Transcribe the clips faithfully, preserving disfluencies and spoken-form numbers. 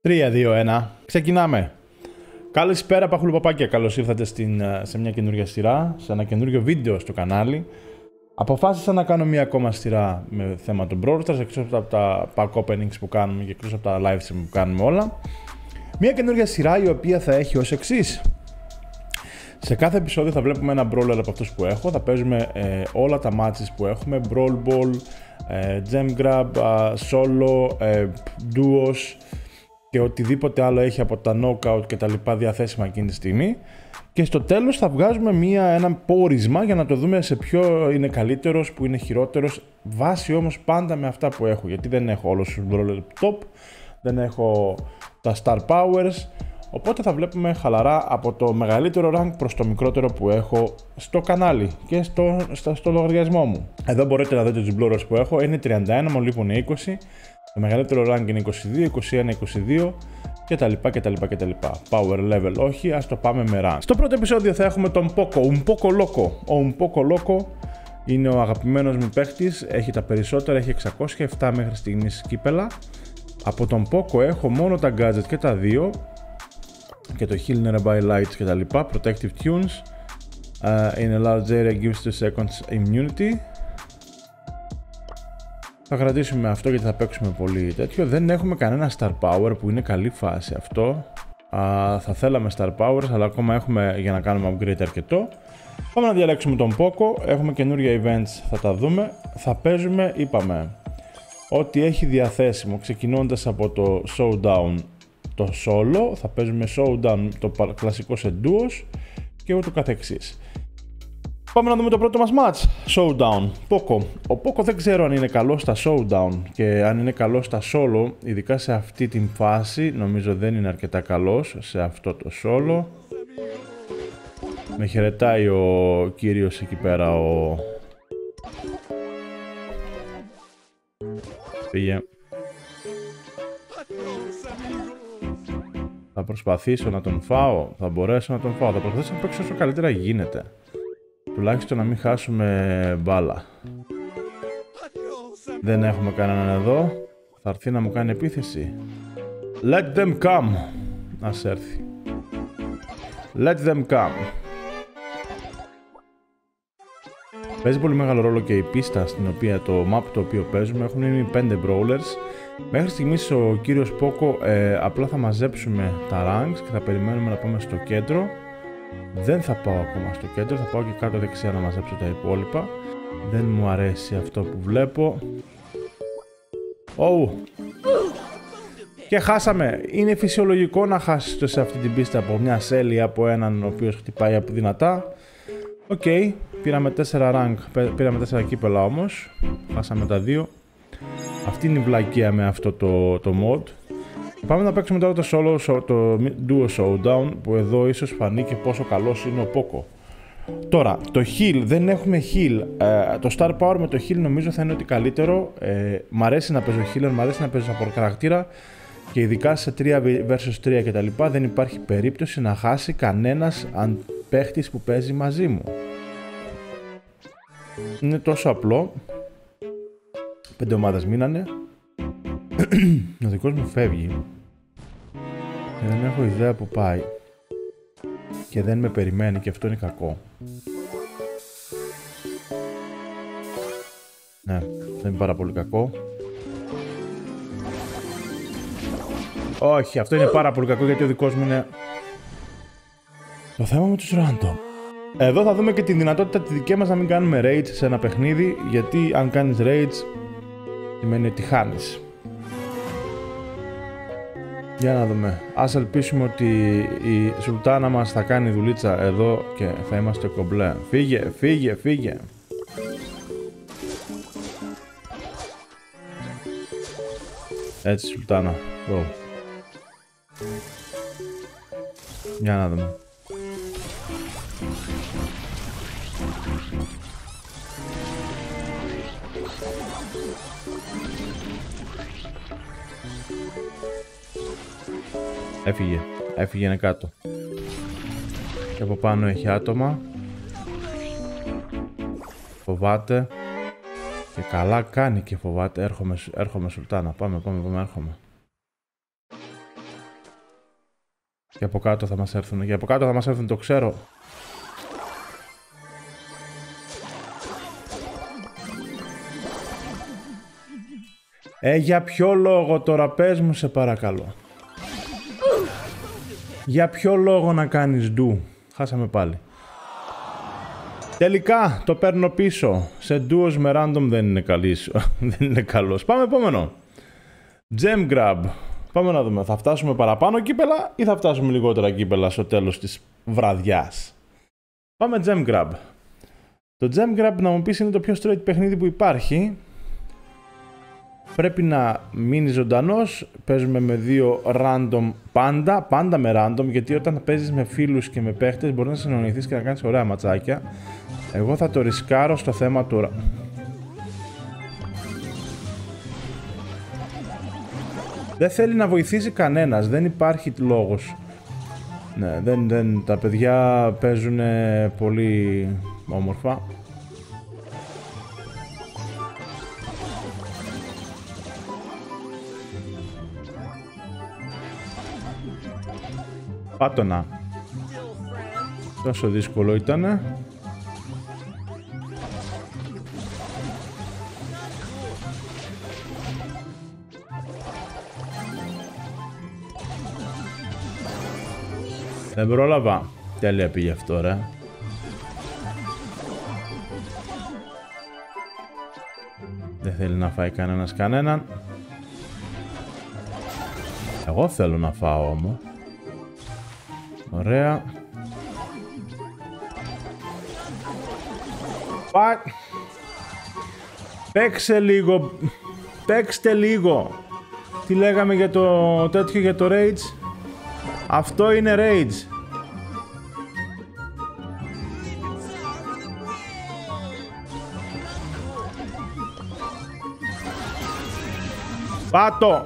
τρία, δύο, ένα. Ξεκινάμε. Καλησπέρα παχουλοπαπάκια. Καλώς ήρθατε στην, σε μια καινούργια σειρά, σε ένα καινούργιο βίντεο στο κανάλι. Αποφάσισα να κάνω μια ακόμα σειρά με θέμα των Brawl Stars, εκτός από τα pack openings που κάνουμε και εκτός από τα live stream που κάνουμε όλα. Μια καινούργια σειρά η οποία θα έχει ως εξής. Σε κάθε επεισόδιο θα βλέπουμε ένα brawler από αυτούς που έχω, θα παίζουμε ε, όλα τα matches που έχουμε, Brawl Ball, ε, Gem Grab, ε, Solo, ε, Duos και οτιδήποτε άλλο έχει από τα Knockout και τα λοιπά διαθέσιμα εκείνη τη στιγμή. Και στο τέλος θα βγάζουμε μια, ένα πόρισμα για να το δούμε σε ποιο είναι καλύτερος, που είναι χειρότερος, βάσει όμως πάντα με αυτά που έχω, γιατί δεν έχω όλους τους brawler top, δεν έχω τα Star Powers. Οπότε θα βλέπουμε χαλαρά από το μεγαλύτερο rank προς το μικρότερο που έχω στο κανάλι και στο, στο, στο λογαριασμό μου. Εδώ μπορείτε να δείτε τους brawlers που έχω, είναι τριάντα ένα, μου λείπουν είκοσι, το μεγαλύτερο rank είναι είκοσι δύο, είκοσι ένα, είκοσι δύο κτλ. κτλ, κτλ. Power level όχι, ας το πάμε με rank. Στο πρώτο επεισόδιο θα έχουμε τον Poco, un poco loco. Ο un poco loco είναι ο αγαπημένος μου παίχτης, έχει τα περισσότερα, έχει εξακόσια επτά μέχρι στιγμής κύπελα. Από τον Poco έχω μόνο τα gadget και τα δύο, και το Heal Nearby Lights και τα λοιπά, Protective Tunes, uh, in a large area gives two seconds immunity. Θα κρατήσουμε αυτό γιατί θα παίξουμε πολύ τέτοιο. Δεν έχουμε κανένα Star Power που είναι καλή φάση αυτό. Uh, θα θέλαμε Star Powers αλλά ακόμα έχουμε για να κάνουμε upgrade αρκετό. Πάμε να διαλέξουμε τον Poco, έχουμε καινούργια events, θα τα δούμε. Θα παίζουμε, είπαμε, ό,τι έχει διαθέσιμο, ξεκινώντας από το Showdown, το solo, θα παίζουμε showdown, το κλασικό σε duos και ούτω καθεξής. Πάμε να δούμε το πρώτο μας match, showdown, Poco. Ο Poco δεν ξέρω αν είναι καλό στα showdown και αν είναι καλό στα solo, ειδικά σε αυτή την φάση, νομίζω δεν είναι αρκετά καλός σε αυτό το solo. Με χαιρετάει ο κύριος εκεί πέρα, ο... Πήγε. Θα προσπαθήσω να τον φάω, θα μπορέσω να τον φάω, θα προσπαθήσω να παίξω όσο καλύτερα γίνεται. Τουλάχιστον να μην χάσουμε μπάλα. Δεν έχουμε κανέναν εδώ, θα έρθει να μου κάνει επίθεση. Let them come. Ας έρθει. Let them come. Παίζει πολύ μεγάλο ρόλο και η πίστα στην οποία το map το οποίο παίζουμε, έχουν μείνει πέντε brawlers. Μέχρι στιγμής ο κύριος Poco ε, απλά θα μαζέψουμε τα ranks και θα περιμένουμε να πάμε στο κέντρο. Δεν θα πάω ακόμα στο κέντρο, θα πάω και κάτω δεξιά να μαζέψω τα υπόλοιπα. Δεν μου αρέσει αυτό που βλέπω. Oh. Και χάσαμε. Είναι φυσιολογικό να χάσεις σε αυτή την πίστα από μια σέλη, από έναν ο οποίος χτυπάει από δυνατά. Οκ, okay. Πήραμε τέσσερα rank, πήραμε τέσσερα κύπελα όμως. Χάσαμε τα δύο. Αυτή είναι η βλακεία με αυτό το, το mod. Πάμε να παίξουμε τώρα το solo, το duo showdown, που εδώ ίσως φανεί και πόσο καλός είναι ο Poco. Τώρα, το heal, δεν έχουμε heal. Ε, το star power με το heal νομίζω θα είναι ότι καλύτερο. Ε, μ' αρέσει να παίζω healer, μ' αρέσει να παίζω από χαρακτήρα. Και ειδικά σε τρία versus τρία κτλ. Δεν υπάρχει περίπτωση να χάσει κανένας αν παίχτης που παίζει μαζί μου. Είναι τόσο απλό. Πέντε ομάδες μείνανε. Ο δικός μου φεύγει. Και δεν έχω ιδέα που πάει. Και δεν με περιμένει και αυτό είναι κακό. Ναι, αυτό είναι πάρα πολύ κακό. Όχι, αυτό είναι πάρα πολύ κακό γιατί ο δικός μου είναι... Το θέμα με τους random. Εδώ θα δούμε και τη δυνατότητα τη δική μας να μην κάνουμε rage σε ένα παιχνίδι, γιατί αν κάνεις rage σημαίνει ότι χάνεις. Για να δούμε. Ας ελπίσουμε ότι η Σουλτάνα μας θα κάνει δουλίτσα εδώ και θα είμαστε κομπλέ. Φύγε, φύγε, φύγε. Έτσι Σουλτάνα. Go. Για να δούμε. Έφυγε, έφυγε είναι κάτω. Και από πάνω έχει άτομα. Φοβάται. Και καλά κάνει και φοβάται. Έρχομαι, έρχομαι Σουλτάνα. Πάμε, πάμε, πάμε, έρχομαι. Και από κάτω θα μας έρθουν. Και από κάτω θα μας έρθουν, το ξέρω. Ε, για ποιο λόγο τώρα, πες μου σε παρακαλώ. Για ποιο λόγο να κάνεις ντου. Χάσαμε πάλι. Τελικά το παίρνω πίσω. Σε ντουος με random δεν είναι καλής. Δεν είναι καλός. Πάμε επόμενο. Gem grab. Πάμε να δούμε. Θα φτάσουμε παραπάνω κύπελα ή θα φτάσουμε λιγότερα κύπελα στο τέλος της βραδιάς. Πάμε gem grab. Το gem grab, να μου πεις, είναι το πιο straight παιχνίδι που υπάρχει. Πρέπει να μείνει ζωντανός. Παίζουμε με δύο random πάντα. Πάντα με random, γιατί όταν παίζεις με φίλους και με παίχτες μπορεί να συνονιθείς και να κάνεις ωραία ματσάκια. Εγώ θα το ρισκάρω στο θέμα του. Δεν θέλει να βοηθήσει κανένας. Δεν υπάρχει λόγος. Ναι, δεν, δεν, τα παιδιά παίζουν πολύ όμορφα. Πάτωνα. Τόσο δύσκολο ήτανε. Δεν πρόλαβα. Τέλεια πήγε αυτό, ρε. Δεν θέλει να φάει κανένας κανέναν. Εγώ θέλω να φάω όμως. Ωραία. Πα... Παίξε λίγο. Παίξτε λίγο. Τι λέγαμε για το τέτοιο, για το Rage. Αυτό είναι Rage. Πάτο.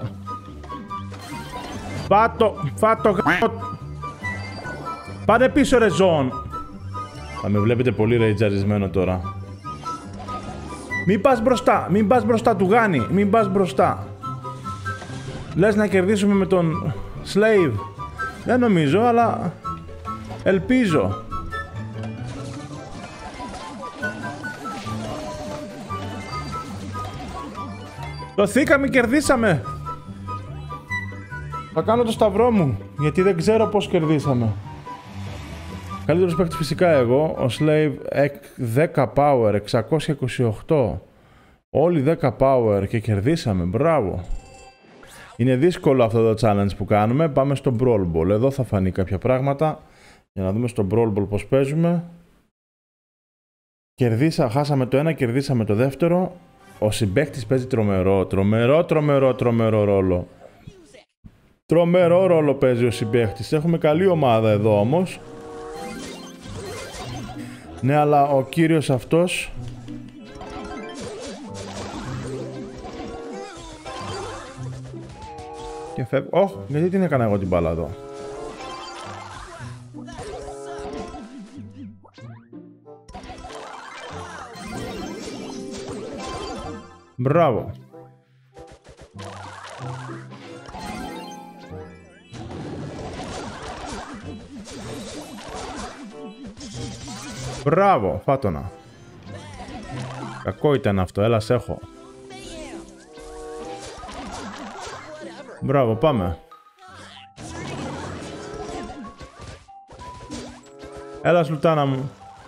Πάτο. Φάτο γ***. Πάνε πίσω ρε ζών. Θα με βλέπετε πολύ ρεϊτζαρισμένο τώρα. Μην πας μπροστά. Μην πας μπροστά του Γάνη. Μην πας μπροστά. Λες να κερδίσουμε με τον Slave. Δεν νομίζω, αλλά ελπίζω. Δοθήκαμε, κερδίσαμε. Θα κάνω το σταυρό μου, γιατί δεν ξέρω πώς κερδίσαμε. Καλύτερος παίκτης φυσικά εγώ, ο Slave δέκα power, εξακόσια είκοσι οκτώ. Όλοι δέκα power και κερδίσαμε, μπράβο. Είναι δύσκολο αυτό το challenge που κάνουμε. Πάμε στο Brawl Ball. Εδώ θα φανεί κάποια πράγματα. Για να δούμε στο Brawl Ball πώς παίζουμε. Κερδίσα, χάσαμε το ένα, κερδίσαμε το δεύτερο. Ο συμπαίκτης παίζει τρομερό, τρομερό, τρομερό, τρομερό ρόλο. Τρομερό ρόλο παίζει ο συμπαίκτης. Έχουμε καλή ομάδα εδώ όμως. Ναι, αλλά ο κύριος αυτός... Και φεύγω. Ωχ, γιατί την έκανα εγώ την μπάλα εδώ. Μπράβο. Μπράβο, φάτονα. Κακό ήταν αυτό, έλα σε έχω. Μπράβο, πάμε. Έλα σλουτάνα μου.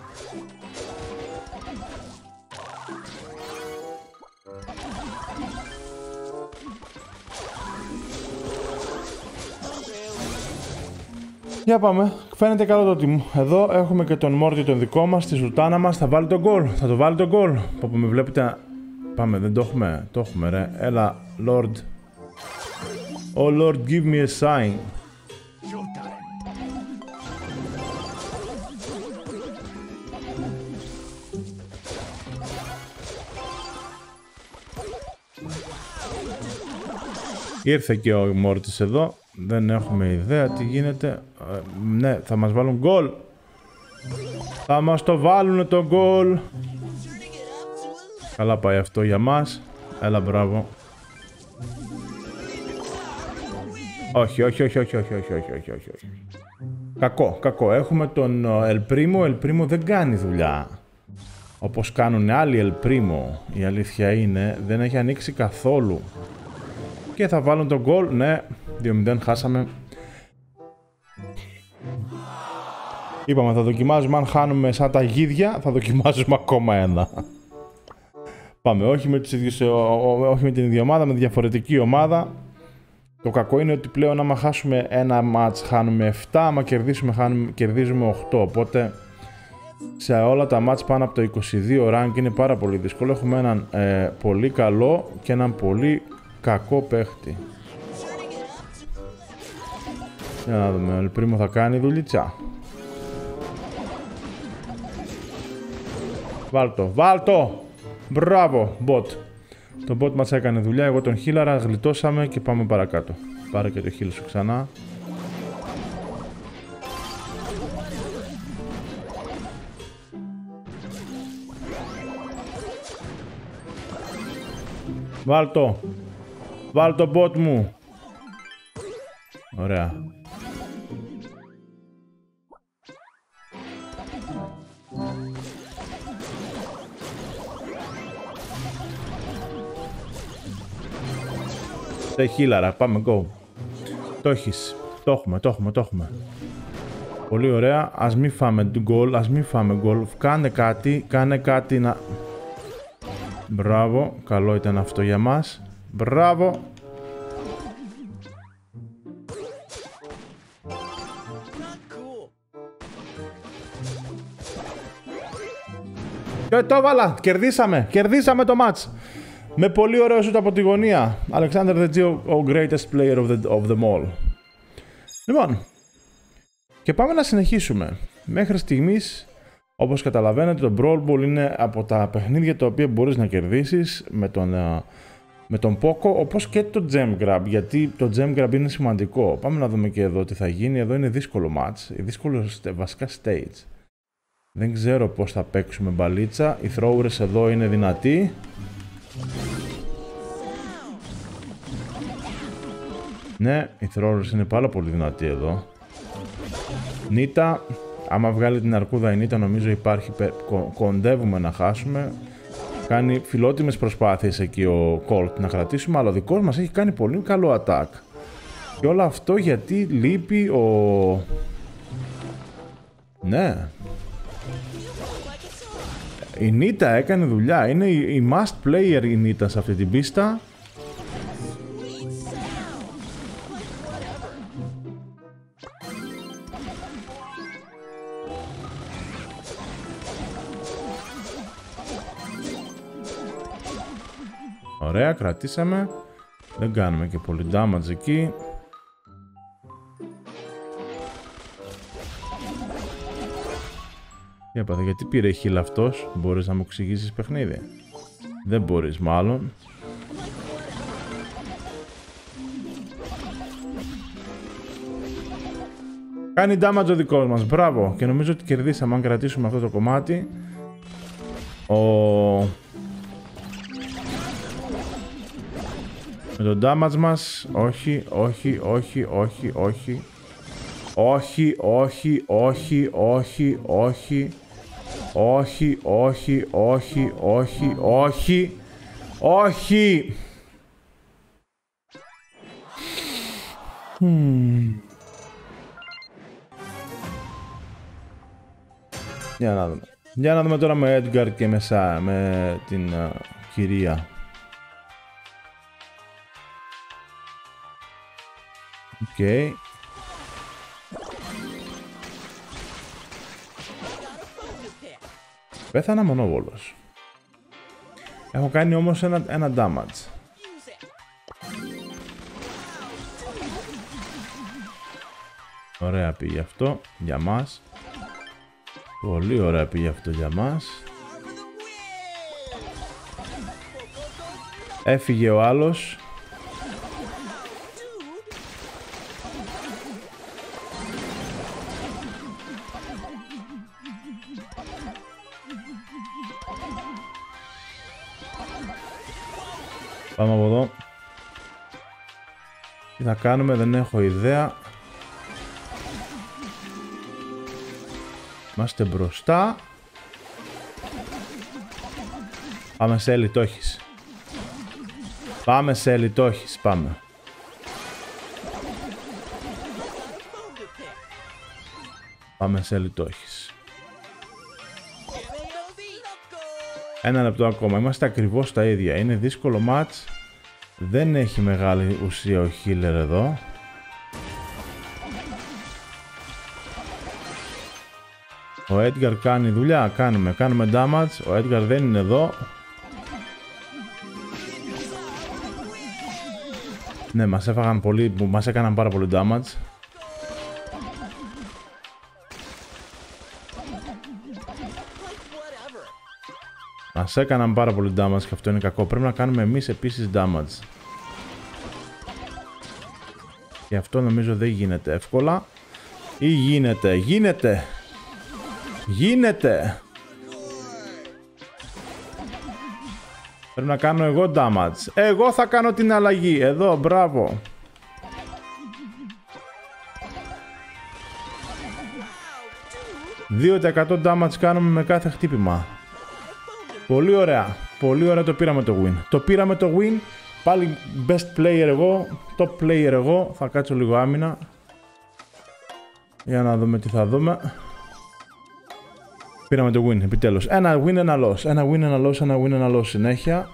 Για πάμε. Φαίνεται καλό το team. Εδώ έχουμε και τον Μόρτι τον δικό μας, τη σουλτάνα μας. Θα βάλει τον γκολ. Θα το βάλει τον γκολ. Που με βλέπετε. Πάμε, δεν το έχουμε. Το έχουμε, ρε. Έλα, Lord. Oh Lord, give me a sign. Ήρθε και ο Μόρτις εδώ. Δεν έχουμε ιδέα τι γίνεται. Ε, ναι, θα μας βάλουν γκολ. Θα μας το βάλουν το γκολ. Καλά πάει αυτό για μας. Έλα, μπράβο. Όχι, όχι, όχι, όχι, όχι, όχι, όχι, όχι, όχι, όχι. Κακό, κακό. Έχουμε τον El Primo. El Primo δεν κάνει δουλειά όπως κάνουν άλλοι El Primo. Η αλήθεια είναι, δεν έχει ανοίξει καθόλου. Και θα βάλουν τον goal. Ναι, δύο μηδέν χάσαμε. Είπαμε, θα δοκιμάζουμε, αν χάνουμε σαν τα γίδια, θα δοκιμάζουμε ακόμα ένα. Πάμε, όχι με, τους ίδιους, όχι με την ίδια ομάδα, με διαφορετική ομάδα. Το κακό είναι ότι πλέον άμα χάσουμε ένα match χάνουμε επτά, άμα κερδίσουμε χάνουμε, κερδίζουμε οκτώ. Οπότε σε όλα τα match πάνω από το είκοσι δύο rank είναι πάρα πολύ δύσκολο. Έχουμε έναν ε, πολύ καλό και έναν πολύ κακό παίχτη. Για να δούμε, ο El Primo θα κάνει δουλειά. Βάλτο, βάλτο! Μπράβο, bot. Το bot μας έκανε δουλειά, εγώ τον χίλαρα, γλιτώσαμε και πάμε παρακάτω. Πάρε και το χείλ σου ξανά. Βάλτο! Βάλτο bot μου! Ωραία. Τε χίλαρα, πάμε, go. Το έχεις. Το έχουμε, το έχουμε, το έχουμε. Πολύ ωραία. Ας μην φάμε goal, ας μην φάμε goal. Κάνε κάτι, κάνε κάτι να... Μπράβο, καλό ήταν αυτό για μας. Μπράβο. Και το έβαλα, κερδίσαμε, κερδίσαμε το match. Με πολύ ωραίο σούτ από τη γωνία. Alexander the Geo, ο greatest player of, the, of them all. Λοιπόν, και πάμε να συνεχίσουμε. Μέχρι στιγμής, όπως καταλαβαίνετε, το Brawl Ball είναι από τα παιχνίδια τα οποία μπορείς να κερδίσεις με τον, με τον Poco, όπως και το Gem Grab, γιατί το Gem Grab είναι σημαντικό. Πάμε να δούμε και εδώ τι θα γίνει. Εδώ είναι δύσκολο match, δύσκολο βασικά stage. Δεν ξέρω πώς θα παίξουμε μπαλίτσα. Οι throwers εδώ είναι δυνατοί. Ναι, οι throwers είναι πάρα πολύ δυνατοί εδώ. Νίτα, άμα βγάλει την αρκούδα η Νίτα, νομίζω υπάρχει, κο, κοντεύουμε να χάσουμε. Κάνει φιλότιμες προσπάθειες εκεί ο Colt να κρατήσουμε, αλλά ο δικός μας έχει κάνει πολύ καλό attack. Και όλο αυτό γιατί λείπει ο... Ναι. Η Νίτα έκανε δουλειά, είναι η, η must player η Νίτα σε αυτή την πίστα. Ωραία, κρατήσαμε. Δεν κάνουμε και πολύ damage εκεί. Έπαθα, γιατί πήρε heal αυτός, μπορείς να μου εξηγήσεις παιχνίδι? Δεν μπορείς μάλλον. Κάνει damage ο δικός μας, μπράβο. Και νομίζω ότι κερδίσαμε αν κρατήσουμε αυτό το κομμάτι. Ο... Με το damage μας, όχι, όχι, όχι, όχι, όχι. Όχι, όχι, όχι, όχι, όχι. Όχι, όχι, όχι, όχι, όχι. Όχι. Hmm. Για να δούμε. Για να δούμε τώρα με Edgar και με, Σα, με την uh, κυρία. Οκ. Okay. Πέθανα μονόβολος. Έχω κάνει όμως ένα, ένα damage. Ωραία πήγε αυτό για μας. Πολύ ωραία πήγε αυτό για μας. Έφυγε ο άλλος. Πάμε από εδώ. Τι θα κάνουμε, δεν έχω ιδέα. Είμαστε μπροστά. Πάμε σε ελιτόχης. Πάμε σε ελιτόχης, πάμε. Πάμε σε ελιτόχης. Ένα λεπτό ακόμα, είμαστε ακριβώς τα ίδια. Είναι δύσκολο μάτς. Δεν έχει μεγάλη ουσία ο healer εδώ. Ο Edgar κάνει δουλειά, κάνουμε, κάνουμε damage. Ο Edgar δεν είναι εδώ. Ναι, μας έφαγαν πολύ, μας έκαναν πάρα πολύ damage. Μας έκαναν πάρα πολύ damage και αυτό είναι κακό. Πρέπει να κάνουμε εμείς επίσης damage. Και αυτό νομίζω δεν γίνεται εύκολα. Ή γίνεται, γίνεται. Γίνεται. Πρέπει να κάνω εγώ damage. Εγώ θα κάνω την αλλαγή. Εδώ, μπράβο. δύο τοις εκατό damage κάνουμε με κάθε χτύπημα. Πολύ ωραία. Πολύ ωραία, το πήραμε το win. Το πήραμε το win. Πάλι best player εγώ. Top player εγώ. Θα κάτσω λίγο άμυνα. Για να δούμε τι θα δούμε. Πήραμε το win, επιτέλους. Ένα win, ένα loss. Ένα win, ένα loss, ένα win, ένα loss συνέχεια.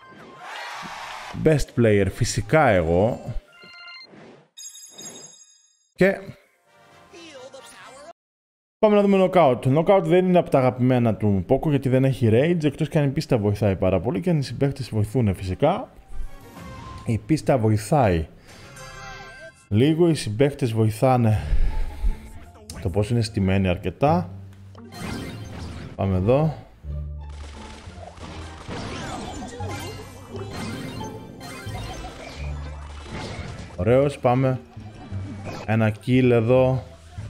Best player, φυσικά εγώ. Και... πάμε να δούμε knockout. Knockout δεν είναι από τα αγαπημένα του Poco γιατί δεν έχει rage, εκτός και αν η πίστα βοηθάει πάρα πολύ και αν οι συμπαίκτες βοηθούν φυσικά. Η πίστα βοηθάει λίγο, οι συμπαίκτες βοηθάνε. Το πώς είναι στημένοι αρκετά. Πάμε εδώ. Ωραίος, πάμε. Ένα kill εδώ.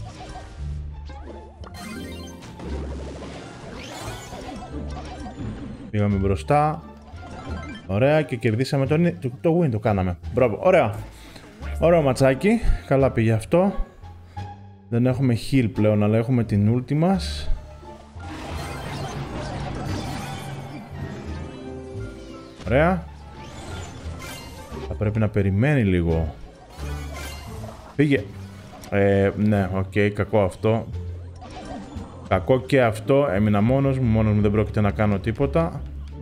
Πήγαμε μπροστά. Ωραία και κερδίσαμε το, το, το win, το κάναμε. Μπράβο, ωραία. Ωραίο ματσάκι. Καλά πήγε αυτό. Δεν έχουμε heal πλέον, αλλά έχουμε την ulti μας. Ωραία. Θα πρέπει να περιμένει λίγο. Πήγε. Ε, ναι, οκ, okay, κακό αυτό. Κακό και αυτό. Έμεινα μόνος μου, μόνος μου δεν πρόκειται να κάνω τίποτα.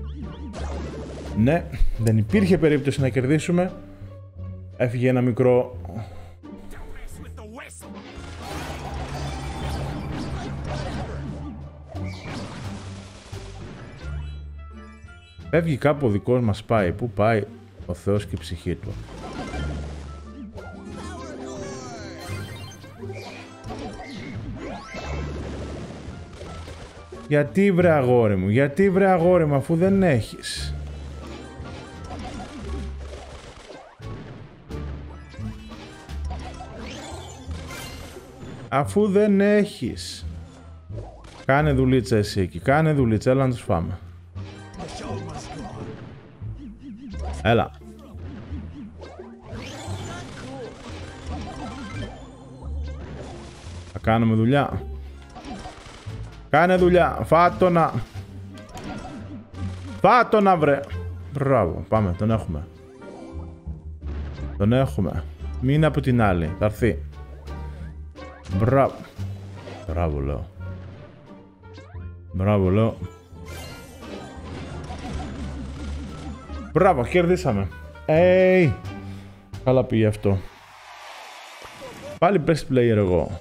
Ναι, δεν υπήρχε περίπτωση να κερδίσουμε. Έφυγε ένα μικρό... Φεύγει κάπου ο δικός μας πάει. Πού πάει ο Θεός και η ψυχή του. Γιατί βρε αγόρι μου, γιατί βρε αγόρι μου αφού δεν έχεις. Αφού δεν έχεις. Κάνε δουλίτσα εσύ εκεί, κάνε δουλίτσα, έλα να τους φάμε. Έλα. Θα κάνουμε δουλειά. Κάνε δουλειά. Φάτονα. Φάτονα βρε. Μπράβο. Πάμε. Τον έχουμε. Τον έχουμε. Μην από την άλλη. Θα έρθει. Μπράβο. Μπράβο λέω. Μπράβο λέω. Μπράβο. Κερδίσαμε. Hey. Καλά πήγε αυτό. Πάλι best player εγώ.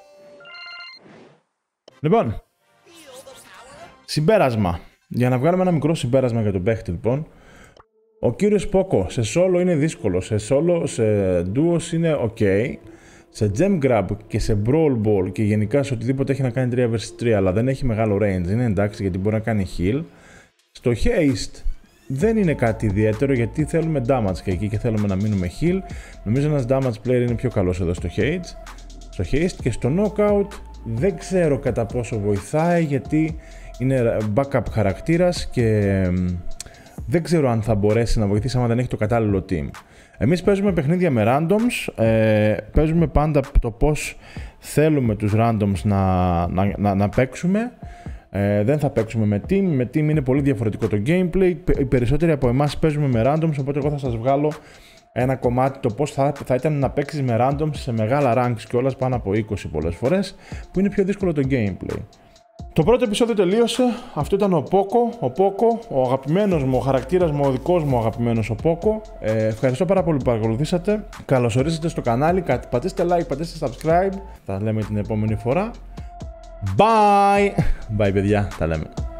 Λοιπόν. Συμπέρασμα. Για να βγάλουμε ένα μικρό συμπέρασμα για τον παίχτη λοιπόν. Ο κύριος Poco σε solo είναι δύσκολο. Σε solo, σε duos είναι ok. Σε gem grab και σε brawl ball και γενικά σε οτιδήποτε έχει να κάνει τρία versus τρία αλλά δεν έχει μεγάλο range. Είναι εντάξει γιατί μπορεί να κάνει heal. Στο haste δεν είναι κάτι ιδιαίτερο γιατί θέλουμε damage και εκεί και θέλουμε να μείνουμε heal. Νομίζω ένας damage player είναι πιο καλός εδώ στο haste. Στο haste και στο knockout δεν ξέρω κατά πόσο βοηθάει γιατί είναι backup χαρακτήρας και δεν ξέρω αν θα μπορέσει να βοηθήσει άμα δεν έχει το κατάλληλο team. Εμείς παίζουμε παιχνίδια με randoms, ε, παίζουμε πάντα το πώς θέλουμε τους randoms να, να, να, να παίξουμε. Ε, δεν θα παίξουμε με team, με team είναι πολύ διαφορετικό το gameplay. Οι περισσότεροι από εμάς παίζουμε με randoms, οπότε εγώ θα σας βγάλω ένα κομμάτι το πώς θα, θα ήταν να παίξεις με randoms σε μεγάλα ranks κιόλας, πάνω από είκοσι πολλές φορές, που είναι πιο δύσκολο το gameplay. Το πρώτο επεισόδιο τελείωσε, αυτό ήταν ο Πόκο, ο Πόκο, ο αγαπημένος μου, ο χαρακτήρας μου, ο δικός μου αγαπημένος ο Πόκο. Ε, ευχαριστώ πάρα πολύ που παρακολουθήσατε, καλώς ορίσατε στο κανάλι, πατήστε like, πατήστε subscribe, θα λέμε την επόμενη φορά. Bye! Bye παιδιά, τα λέμε.